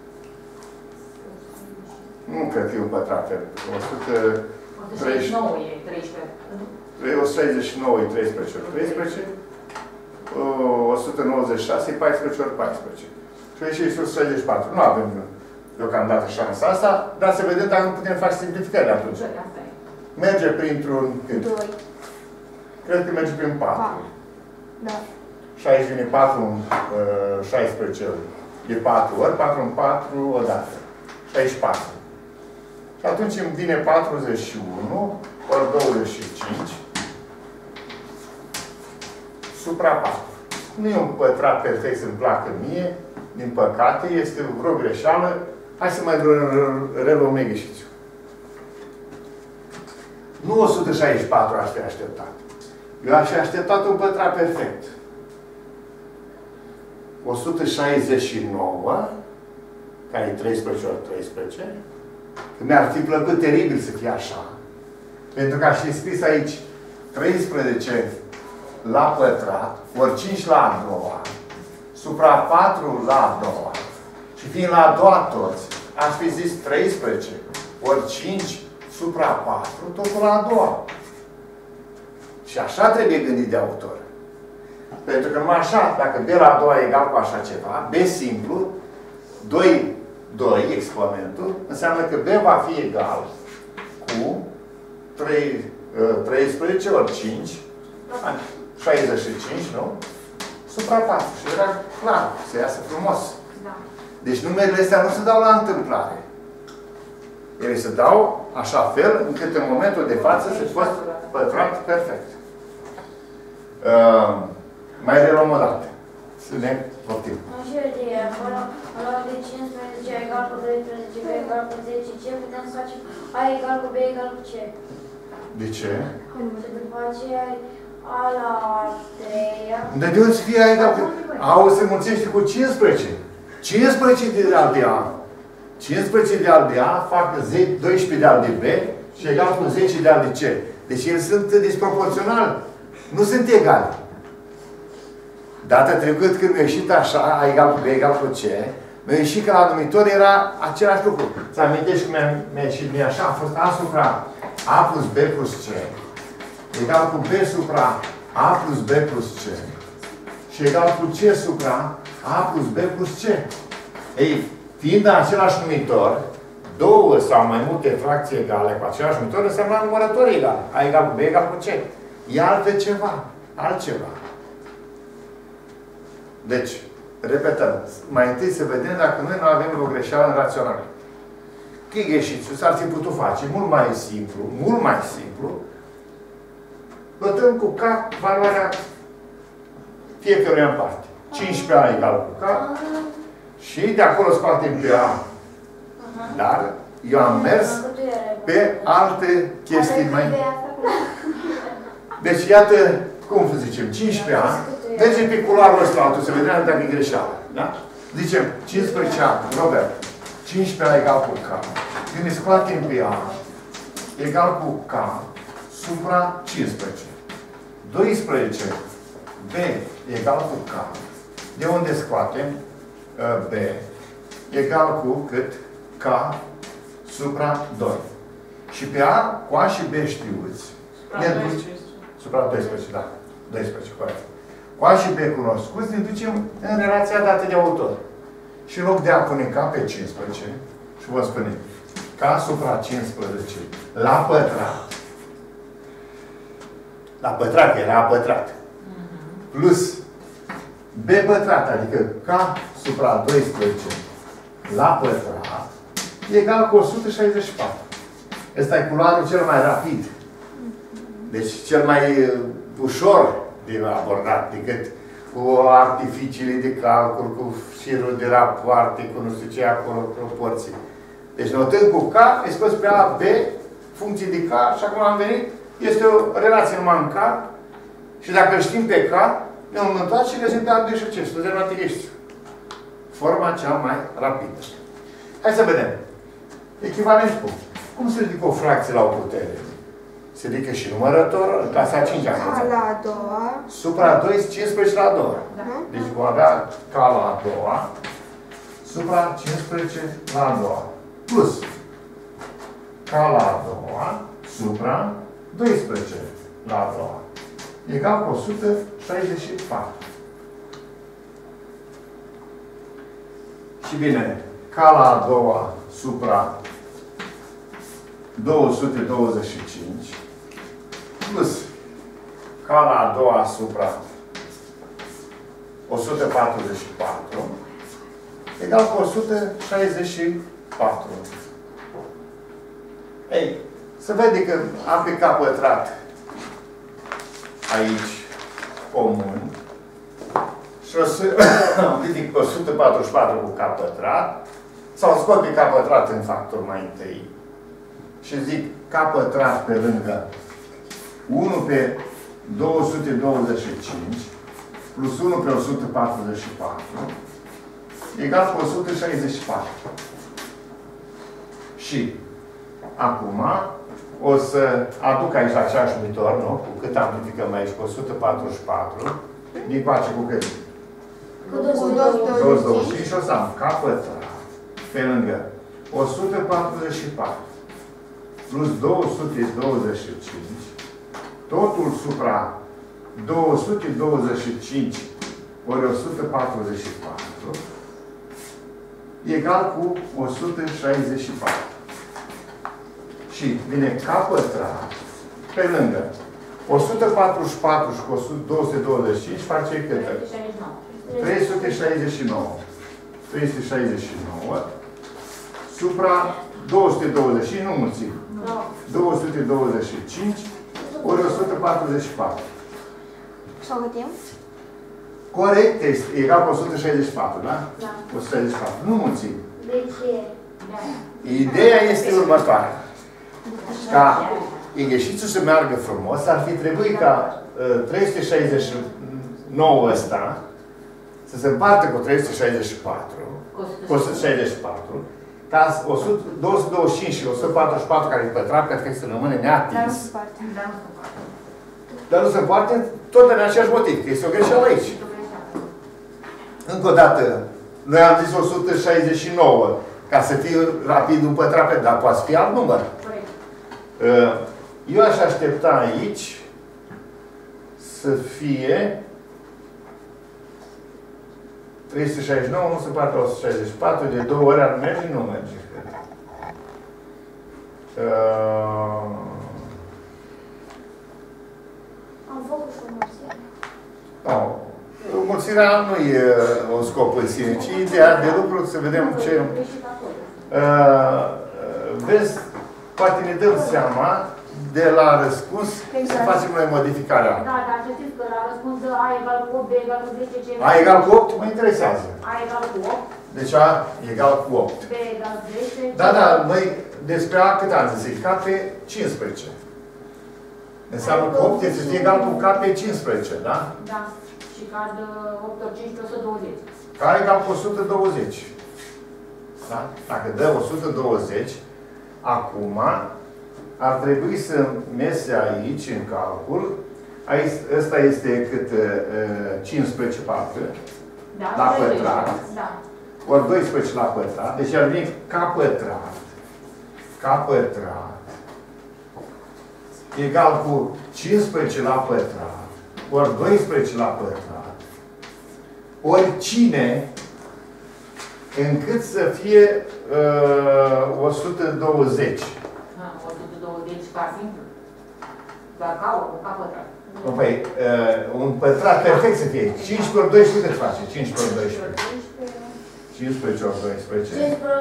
Nu cred că e un pătrat perfect. o sută treizeci și nouă e treisprezece. o sută șaizeci și nouă e treisprezece ori treisprezece. o sută nouăzeci și șase e paisprezece ori paisprezece. Și aici este o sută șaizeci și patru. Nu avem deocamdată șansa asta, dar să vedem dacă nu putem face simplificări atunci. Merge printr-un cât? doi. Cred că merge prin patru. patru. Da. Și aici vine patru în uh, șaisprezece de patru ori, patru în patru odată. șaizeci și patru. Și atunci îmi vine patruzeci și unu ori douăzeci și cinci supra patru. Nu e un pătrat perfect să-mi placă mie, din păcate, este vreo greșeală. Hai să mai reluăm exercițiul. Nu o sută șaizeci și patru aș fi așteptat. Eu aș fi așteptat un pătrat perfect. o sută șaizeci și nouă, care e treisprezece ori treisprezece, că mi-ar fi plăcut teribil să fie așa. Pentru că aș fi scris aici treisprezece la pătrat, ori cinci la a doua, supra patru la a doua. Și fiind la a doua toți, aș fi zis treisprezece ori cinci supra patru, totul la a doua. Și așa trebuie gândit de autor. Pentru că numai așa, dacă B la a doua e egal cu așa ceva, B simplu, doi, doi, exponentul, înseamnă că B va fi egal cu trei, treisprezece ori cinci, șaizeci și cinci, nu? Supra patru. Și era clar, să iasă frumos. Da. Deci numerele astea nu se dau la întâmplare. Ele se dau așa fel, încât în momentul de față se fost pătrat perfect. Uh, mai reluăm o dată. Să ne poftim. Așa de acolo, în loc de cincisprezece egal cu doisprezece, B egal cu zece, ce putem să facem? A egal cu B egal cu C. De ce? Și după aceea A la treia. De de unde să fie A egal cu... A o se mulțește cu cincisprezece. cincisprezece de al de A. cincisprezece de al de A fac doisprezece de al de B și egal cu zece de al de C. Deci ele sunt disproporționali. Nu sunt egale. Data trecută când mi-a ieșit așa, A egal cu B egal cu C, mi-a ieșit că la numitor era același lucru. Ți amintești că mi-a ieșit mie așa? A fost A supra A plus B plus C egal cu B supra A plus B plus C și egal cu C supra A plus B plus C. Ei, fiind în același numitor, B două sau mai multe fracții egale cu același numitor înseamnă numărător egal. A egal cu B egal cu C. E altă ceva. Altceva. Deci, repetăm. Mai întâi să vedem dacă noi nu avem o greșeală în raționare. Că e greșit. S-ar fi putut face mult mai simplu, mult mai simplu. Bătăm cu K valoarea fiecăruia în parte. cincisprezece A egal cu K. Și de acolo scoatem pe A. Dar eu am mers pe alte chestii mai... Deci, iată, cum să zicem, cincisprezece A. Mergem pe culoarul ăsta altul, să vedem dacă e greșeală. Da? Zicem, cincisprezece A, Robert, cincisprezece A egal cu K. Când ne scoatem pe A, egal cu K, supra cincisprezece. doisprezece B egal cu K. De unde scoatem uh, B egal cu cât? K supra doi. Și pe A, cu A și B știuți. Supra doisprezece. Supra doisprezece, da. doisprezece, corect. Cu A și B cunoscuți, ne ducem în relația dată de autor. Și în loc de a pune K pe cincisprezece, și vă spune K supra cincisprezece la pătrat. La pătrat, era a pătrat. Plus B pătrat, adică K supra doisprezece la pătrat, e egal cu o sută șaizeci și patru. Ăsta e culoarul cel mai rapid. Deci cel mai uh, ușor de abordat decât cu artificiile de calcul, cu șirul de rapoarte, cu nu știu ce acolo, proporții. Deci notând cu K, îi scos pe A, B, funcții de K și acum am venit. Este o relație numai în K și dacă îl știm pe K, ne-am întoarce și găsim pe A, B și C. Studiem la Tighești. Forma cea mai rapidă. Hai să vedem. Echivalent cu. Cum se ridică o fracție la o putere? Se ridică și numărătorul, clasa a cincea. K la a doua. Supra doi, cincisprezece la a doua. Da. Deci vom avea K la a doua, supra cincisprezece la a doua. Plus K la a doua, supra doisprezece la a doua. Egal cu o sută șaizeci și patru. Și bine, K la a doua, supra două sute douăzeci și cinci plus K la a doua asupra o sută patruzeci și patru egal cu o sută șaizeci și patru. Ei, se vede că am pe K pătrat aici comun și o să ridic o sută patruzeci și patru cu K pătrat sau scot pe K pătrat în factor mai întâi și zic K pătrat pe lângă unu pe două sute douăzeci și cinci plus unu pe o sută patruzeci și patru egal cu o sută șaizeci și patru. Și acum o să aduc aici același numitor, nu? Cu cât amplificăm aici? Cu o sută patruzeci și patru. Din coace cu cât? Cu două sute două sute douăzeci și cinci și o să am K pătrat pe lângă o sută patruzeci și patru plus două sute douăzeci și cinci, totul supra două sute douăzeci și cinci ori o sută patruzeci și patru egal cu o sută șaizeci și patru. Și vine K pătrat pe lângă o sută patruzeci și patru și cu două sute douăzeci și cinci face cât? trei sute șaizeci și nouă. trei sute șaizeci și nouă supra două sute douăzeci și cinci, nu mulțim. două sute douăzeci și cinci ori o sută patruzeci și patru. Și o gătim? Corect, este egal cu o sută șaizeci și patru, da? Da. o sută șaizeci și patru. Nu mulțim. De ce? Ideea este următoarea. Ca exercițiul să meargă frumos, ar fi trebuit ca uh, trei sute șaizeci și nouă ăsta să se împartă cu trei sute șaizeci și patru, cu o sută șaizeci și patru, ca două sute douăzeci și cinci și o sută patruzeci și patru care e pătrat, că trebuie să rămâne Dar nu neatins. se poate. Dar nu se împarte tot în același motiv, că este o greșeală aici. Încă o dată, noi am zis o sută șaizeci și nouă, ca să fie rapid un pătrat, dar poate fi alt număr. Eu aș aștepta aici să fie trei sute șaizeci și nouă, nu se poate o sută șaizeci și patru, de două ori ar merge, nu merge. Uh, Am făcut și o mulțire. no. Mulțirea nu e un scop în sine, ci ideea de lucru să vedem ce... Uh, vezi, poate ne dăm seama de la răspuns Exact. să facem noi modificarea. Da, dar să știți că la răspuns A egal cu opt, B egal cu zece, C A egal cu opt mă interesează. A egal cu opt, Deci A egal cu opt. B egal cu zece. Da, da, noi despre A cât am zis? K pe cincisprezece. Înseamnă că opt este egal cu K pe cincisprezece, da? Da. Și cad opt ori cinci pe o sută douăzeci. K egal cu o sută douăzeci. Da? Dacă dă o sută douăzeci, acum ar trebui să mese aici, în calcul, aici, ăsta este cât uh, cincisprezece patru, Da, la treizeci. pătrat. Da. Ori doisprezece la pătrat, deci ar veni K pătrat, K pătrat, egal cu cincisprezece la pătrat, ori doisprezece la pătrat, ori cine, încât să fie uh, o sută douăzeci. Ah, o sută douăzeci ca simplu. Doar ca o, ca pătrat. Păi, uh, un pătrat perfect să fie. cincisprezece ori doisprezece cât face? cincisprezece ori doisprezece. cincisprezece ori doisprezece.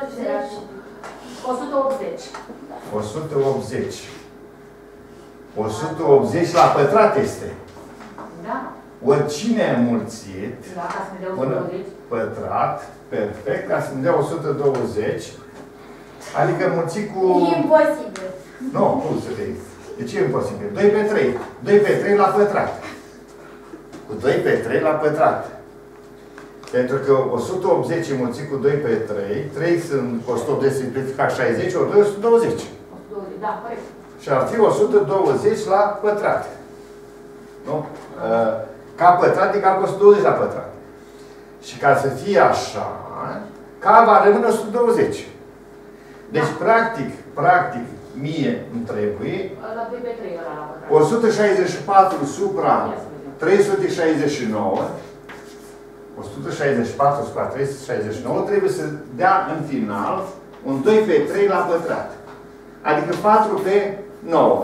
o sută optzeci. o sută optzeci. o sută optzeci la pătrat este. Da? Ori cine a înmulțit Da, ca să ne dea o sută până douăzeci. pătrat, perfect, ca să-mi dea o sută douăzeci, adică înmulțit cu... Imposibil. Nu, cum să te De ce e imposibil? doi pe trei. doi pe trei la pătrat. Cu doi pe trei la pătrat. Pentru că o sută optzeci înmulțit cu doi pe trei, trei sunt o sută optzeci simplificat șaizeci, ori doi, o sută douăzeci. o sută douăzeci, da, corect. Și ar fi o sută douăzeci la pătrat. Nu? Ca pătrat egal cu o sută douăzeci la pătrat. Și ca să fie așa, K va rămâne o sută douăzeci. Deci, practic, practic, mie îmi trebuie La doi pe trei ăla la pătrat. o sută șaizeci și patru supra trei sute șaizeci și nouă, o sută șaizeci și patru supra trei sute șaizeci și nouă trebuie să dea în final un doi pe trei la pătrat. Adică patru pe nouă.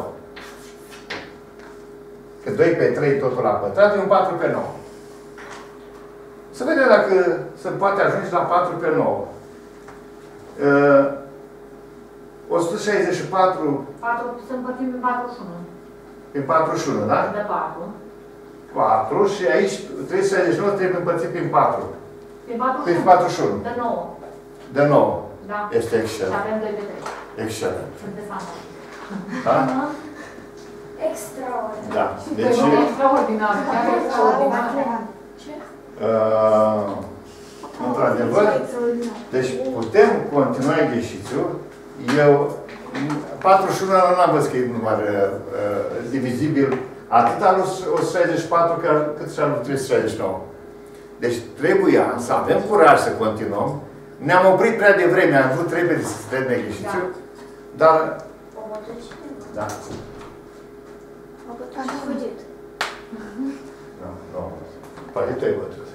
Că doi pe trei totul la pătrat e un patru pe nouă. Să vedem dacă se poate ajunge la patru pe nouă. Uh, o sută șaizeci și patru patru, să împărțim în patruzeci și unu. pe patruzeci și unu, da? De patru. patru și aici trei sute șaizeci și nouă trebuie împărțit prin patru. Prin patruzeci și Prin unu. patruzeci și unu. De nouă. De nouă. Da. Este Și excelent. avem doi pe trei. Excelent. Sunteți fantastici. Da? Extraordinar. Da. Deci, Deci, e extraordinar. Chiar e extraordinar. uh, într-adevăr, deci putem continua exercițiul. Eu, patruzeci și unu nu am văzut că e număr uh, divizibil atât al o sută șaizeci și patru cât și al trei sute șaizeci și nouă. Deci trebuia să avem curaj să continuăm. Ne-am oprit prea devreme, am vrut repede să termine exercițiul, dar... O bătut cineva. Da. Am fugit. Nu, nu. Poate tu ai bătut.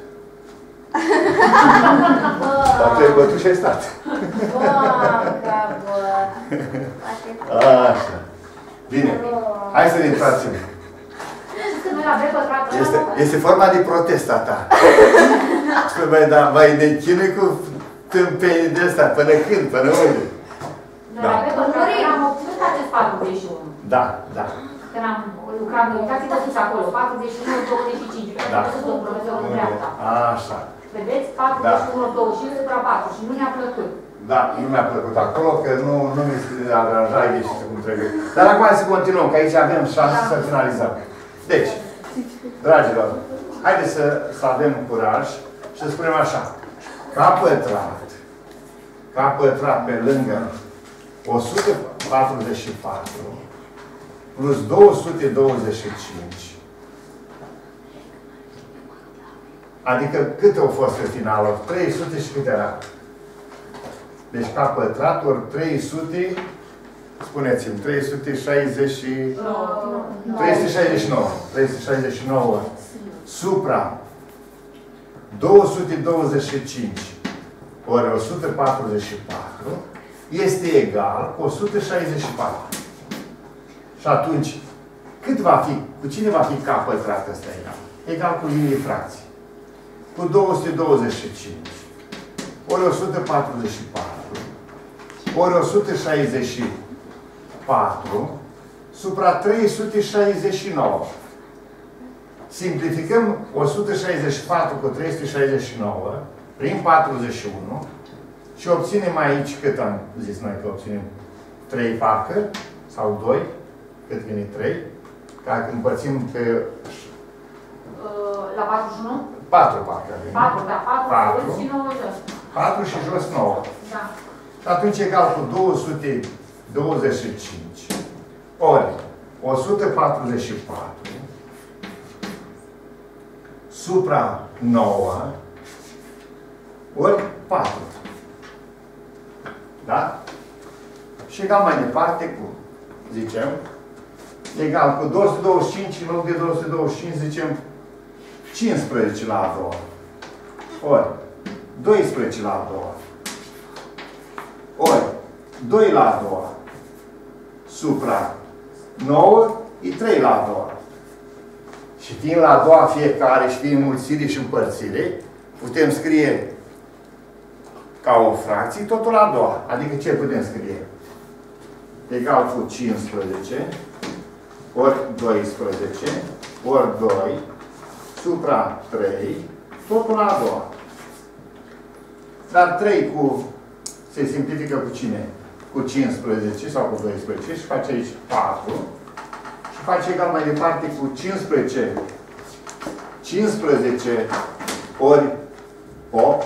Dar tu ai bătut și ai stat. Bă, ca bă. Așa. Bine. Hai să ne întoarcem. Să noi la B pătrat ăla, Este, nu? este forma de protest a ta. Spune, mai, da, mai ne chinui cu tâmpenii de ăsta. Până când? Până unde? Noi la B pătrat ăla am obținut acest patruzeci și unu. Da, da. Când am lucrat, uitați-vă sus acolo, patruzeci și unu, douăzeci și cinci. Da. Cred că sunt un profesor în dreapta. Așa. Vedeți? patruzeci și unu, douăzeci și cinci supra patru și nu ne-a plăcut. Da, nu mi-a plăcut acolo, că nu, nu mi se aranja ieșit cum trebuie. Dar acum să continuăm, că aici avem șanse Da. să finalizăm. Deci, dragilor, haideți să, să avem curaj și să spunem așa. K pătrat, K pătrat pe lângă o sută patruzeci și patru plus două sute douăzeci și cinci. Adică cât au fost în finalul? trei sute și cât era? Deci K pătrat ori trei sute, spuneți-mi, trei sute șaizeci și... trei sute șaizeci și nouă. trei sute șaizeci și nouă supra două sute douăzeci și cinci ori o sută patruzeci și patru este egal cu o sută șaizeci și patru. Și atunci, cât va fi, cu cine va fi k pătrat ăsta egal? Egal cu linie fracții. Cu două sute douăzeci și cinci, ori o sută patruzeci și patru, ori o sută șaizeci și patru, supra trei sute șaizeci și nouă. Simplificăm o sută șaizeci și patru cu trei sute șaizeci și nouă prin patruzeci și unu și obținem aici, cât am zis noi că obținem? trei parcă, sau doi, cât vine trei, ca împărțim pe La patruzeci și unu? patru parcă vine. patru, da, patru, patru și nouă jos. patru și jos nouă. Da. Și atunci egal cu două sute douăzeci și cinci ori o sută patruzeci și patru supra nouă ori patru. Da? Și egal mai departe cu, zicem, egal cu două sute douăzeci și cinci, în loc de două sute douăzeci și cinci, zicem, cincisprezece la a doua. Ori doisprezece la a doua. Ori doi la a doua. Supra nouă e trei la a doua. Și fiind la a doua fiecare și fiind înmulțire și împărțire, putem scrie ca o fracție totul la a doua. Adică ce putem scrie? Egal cu cincisprezece ori doisprezece ori doi supra trei, totul la a doua. Dar trei cu, se simplifică cu cine? Cu cincisprezece sau cu doisprezece și face aici patru. Și face egal mai departe cu cincisprezece. cincisprezece ori opt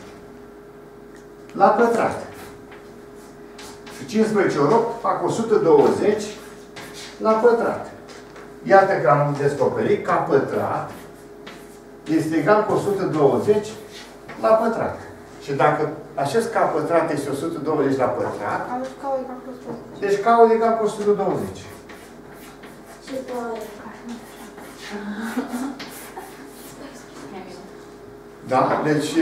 la pătrat. Și cincisprezece ori opt fac o sută douăzeci la pătrat. Iată că am descoperit că pătrat este egal cu o sută douăzeci la pătrat. Și dacă acest k pătrat este o sută douăzeci la pătrat, Atunci k egal cu o sută douăzeci. deci k e egal cu o sută douăzeci. Ce doare. Da? Deci,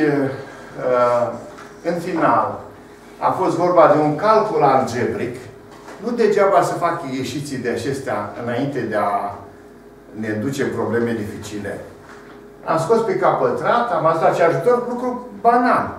în final, a fost vorba de un calcul algebric. Nu degeaba să fac ieșiții de acestea înainte de a ne duce în probleme dificile. Am scos pe k pătrat, am văzut ce ajutor, lucru banal.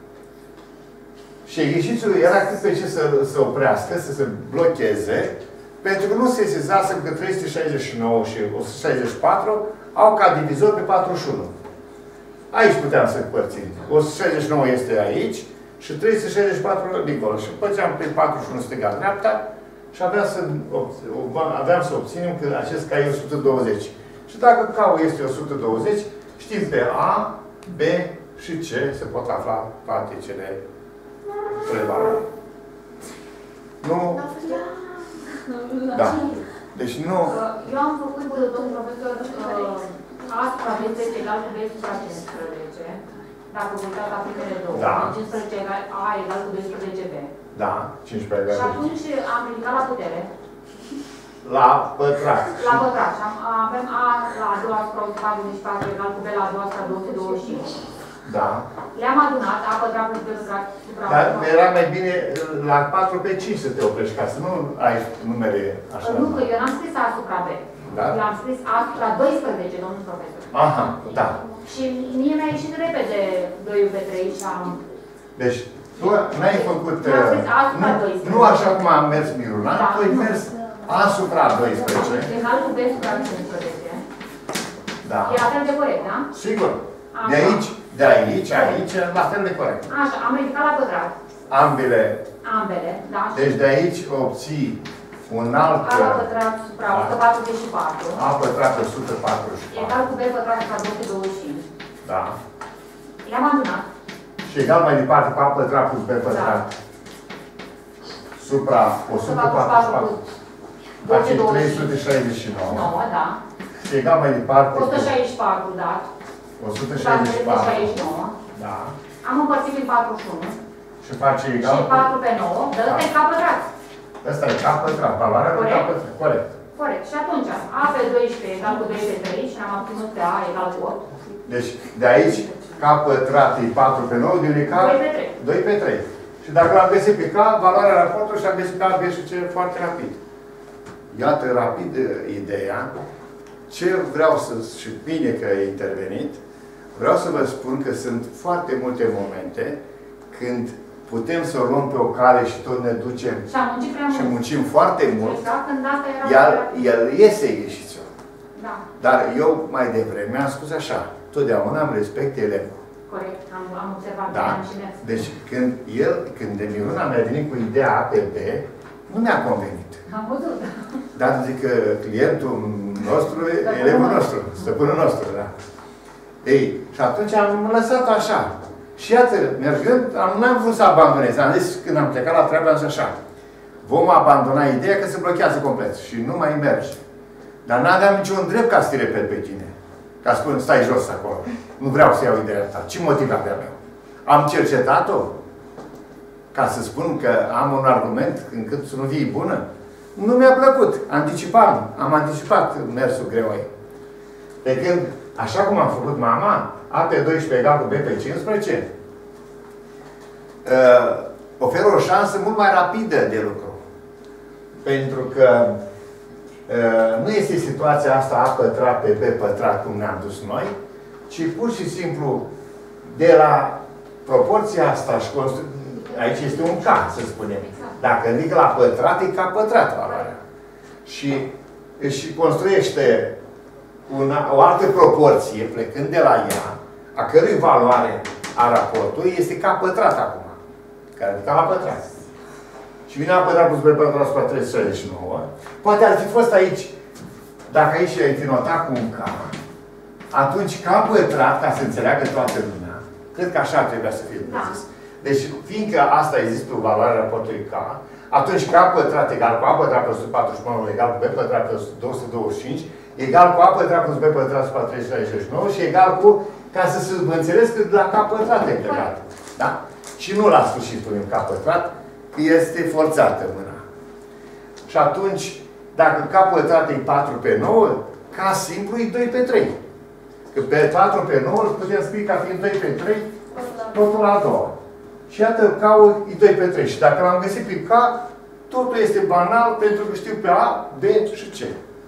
Și ieșițul era cât pe ce să se oprească, să se blocheze, pentru că nu se sesizase că trei sute șaizeci și nouă și o sută șaizeci și patru au ca divizor pe patruzeci și unu. Aici puteam să împărțim. o sută șaizeci și nouă este aici și trei sute șaizeci și patru dincolo. Și împărțeam pe patruzeci și unu stânga dreapta și aveam să, aveam să obținem că acest K e o sută douăzeci. Și dacă K este o sută douăzeci, știm pe A, B și C se pot afla toate cele trei valori. Nu? Da. Deci nu... Eu am făcut, domnul profesor, A supra B este egal cu B supra cincisprezece. Dacă vă uitați la primele două. Da. cincisprezece egal, A egal cu doisprezece B. Da, cincisprezece Și egal. atunci am ridicat la putere. La pătrat. La pătrat. Și am, avem A la a doua supra o sută patruzeci și patru egal cu B la a doua supra două sute douăzeci și cinci. Da. Le-am adunat, A pătrat plus B pătrat supra... Dar era mai bine la patru pe cinci să te oprești, ca să nu ai numere așa. Nu, că eu n-am scris A supra B. Da? Eu am scris A supra doisprezece, domnul profesor. Aha, da. Și mie mi-a ieșit repede doi pe trei și am... Deci, tu n-ai făcut... N-am scris A supra nu, doisprezece. nu așa cum am mers Miruna, Da, tu ai nu. mers A supra doisprezece. Egal cu B supra cincisprezece. Da. E la fel de corect, da? Sigur. De Așa. aici, de aici, aici, la fel de corect. Așa, am ridicat la pătrat. Ambele. Ambele, da? Deci de aici obții un alt... A la pătrat supra o sută patruzeci și patru. A pătrat o sută patruzeci și patru. Egal cu B pătrat supra două sute douăzeci și cinci. Da. Le-am adunat. Și egal mai departe cu A pătrat plus B pătrat. Da. Supra o sută patruzeci și patru. Face trei sute șaizeci și nouă. nouă, da. Și egal mai departe o sută șaizeci și patru, da. o sută șaizeci și patru. șaizeci și nouă. Da. Am împărțit prin patruzeci și unu. Și face egal Și patru pe nouă, dă Da. pe K pătrat. Ăsta e K pătrat. Valoarea lui K Corect. pătrat. Corect. Corect. Și atunci, A pe doisprezece egal cu doi pe trei și ne-am obținut pe A egal cu opt. Deci, de aici, K pătrat e patru pe nouă, de unde K? doi pe trei. doi pe trei. Și Și dacă l-am găsit pe K, valoarea raportului și am găsit K, B și C foarte rapid. Iată rapid ideea. Ce vreau să, și bine că ai intervenit, vreau să vă spun că sunt foarte multe momente când putem să o luăm pe o cale și tot ne ducem Și am muncit prea și mult. muncim foarte mult, Exact, când asta era... el, el iese ieșițul. Da, Dar eu mai devreme am spus așa, totdeauna am respect elevul. corect, am, am observat, Da? am și mers. Deci când el, când de Miruna mi-a venit cu ideea A pe B, nu mi-a convenit. Am văzut. Dar zic că clientul nostru, Stăpânul elevul nostru. nostru, stăpânul nostru, da. Ei, și atunci am lăsat așa. Și iată, mergând, am, n-am vrut să abandonez. Am zis, când am plecat la treabă, am zis așa. Vom abandona ideea că se blochează complet și nu mai merge. Dar n-aveam niciun drept ca să te repet pe tine. Ca să spun, stai jos acolo. Nu vreau să iau ideea ta. Ce motiv aveam eu? Am cercetat-o ca să spun că am un argument încât să nu fie bună? Nu mi-a plăcut. Anticipam. Am anticipat mersul greu aici. Pe când, așa cum am făcut mama, A pe doisprezece egal cu B pe cincisprezece, uh, oferă o șansă mult mai rapidă de lucru. Pentru că uh, nu este situația asta A pătrat pe B pătrat, cum ne-am dus noi, ci pur și simplu de la proporția asta și constru... aici este un K, să spunem. Dacă ridic la pătrat, e K pătrat valoarea. Și își construiește una, o altă proporție, plecând de la ea, a cărui valoare a raportului este K pătrat acum. Care ridică la pătrat. Și vine la pătrat plus B pătrat supra trei sute șaizeci și nouă. Poate ar fi fost aici, dacă aici ai fi notat cu un K, atunci K pătrat, ca să înțeleagă toată lumea, cred că așa trebuia să fie zis. Deci, fiindcă asta există o valoare a raportului K, atunci K pătrat egal cu A pătrat plus o sută patruzeci și nouă egal cu B pătrat plus două sute douăzeci și cinci egal cu A pătrat plus B pătrat supra trei sute șaizeci și nouă și egal cu, ca să se înțeles că la K pătrat e plecat. Da? Și nu la sfârșit punem K pătrat, că este forțată mâna. Și atunci, dacă K pătrat e patru pe nouă, K simplu e doi pe trei. Că pe patru pe nouă îl putem scrie ca fiind doi pe trei, totul la a doua. Și iată, K-ul e doi pe trei. Și dacă l-am găsit pe K, totul este banal pentru că știu pe A, B și C.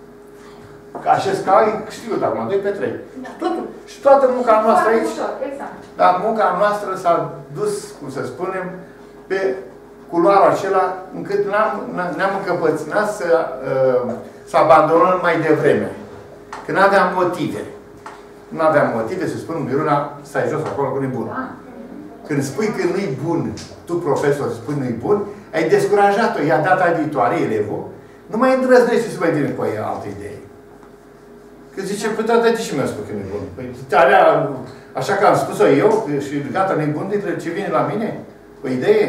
Că acest K știu, dar acum, doi pe trei. Da. Totul, și toată munca noastră Foarte aici, ușor, exact. dar munca noastră s-a dus, cum să spunem, pe culoarul acela, încât ne-am încăpățânat să, uh, să abandonăm mai devreme. Că nu aveam motive. Nu aveam motive să spun, Miruna, stai jos acolo că nu-i bun. Da. Când spui că nu-i bun, tu, profesor, spui nu-i bun, ai descurajat-o. Ea data viitoare, elevul, nu mai îndrăznește să mai vină cu ea altă idee. Că zice, păi tata, de ce mi-a spus că nu-i bun? Păi, alea, așa că am spus-o eu, și gata, nu-i bun, dintre ce vine la mine? O idee?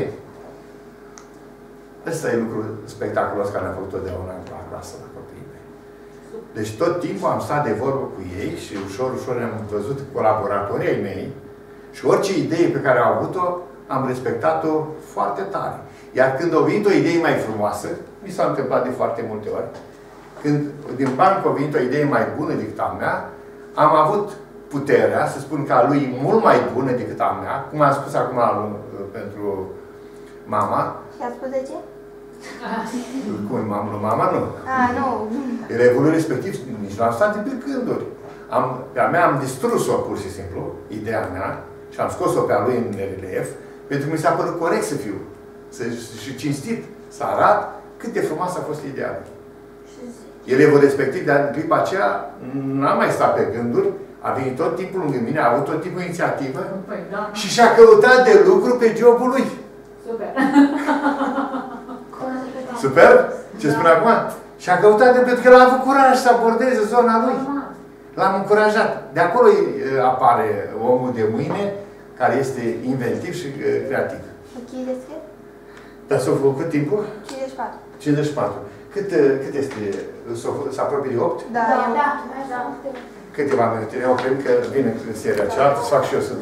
Ăsta e lucrul spectaculos care am făcut totdeauna în clasă la copiii mei. Deci tot timpul am stat de vorbă cu ei și ușor, ușor am văzut colaboratorii ai mei și orice idee pe care au avut-o, am respectat-o foarte tare. Iar când a venit o idee mai frumoasă, mi s-a întâmplat de foarte multe ori, când din bancă a venit o idee mai bună decât a mea, am avut puterea să spun că a lui e mult mai bună decât a mea, cum am spus acum pentru mama. Și a spus de ce? Cum, mama, mama nu. A, nu. Elevul respectiv nici nu am stat de pe gânduri. Am, pe-a mea am distrus-o pur și simplu, ideea mea, și am scos-o pe a lui în relief, pentru că mi s-a părut corect să fiu. Să, și cinstit, să arat cât de frumoasă a fost ideea mea. Elevul respectiv, de în clipa aceea, n-am mai stat pe gânduri, a venit tot timpul lângă mine, a avut tot timpul inițiativă Păi, da. și și-a căutat de lucru pe jobul lui. Super. Super? Ce spune acum? Și-a căutat de pentru că el a avut curaj să abordeze zona lui. L-am încurajat. De acolo apare omul de mâine, care este inventiv și creativ. Ok, descrie? Dar s-a făcut cât timpul? cincizeci și patru. cincizeci și patru. Cât, cât este? S-a apropie de opt? Da, Da, eu- da, da. Câteva minute. Eu cred că vine în seria cealaltă, să fac și eu să